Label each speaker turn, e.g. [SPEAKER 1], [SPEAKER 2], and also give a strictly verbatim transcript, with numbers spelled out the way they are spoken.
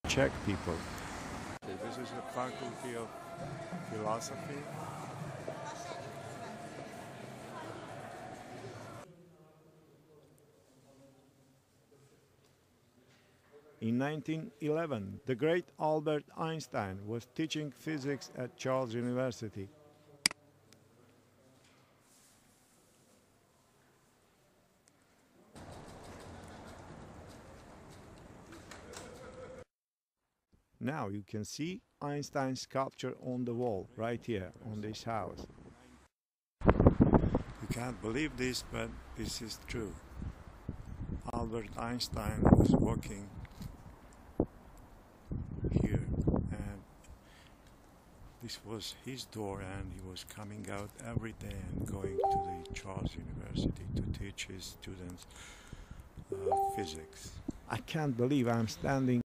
[SPEAKER 1] Czech people. This is the Faculty of Philosophy. In nineteen eleven, the great Albert Einstein was teaching physics at Charles University. Now you can see Einstein's sculpture on the wall, right here, on this house. You can't believe this, but this is true. Albert Einstein was walking here, and this was his door, and he was coming out every day and going to the Charles University to teach his students uh, physics. I can't believe I'm standing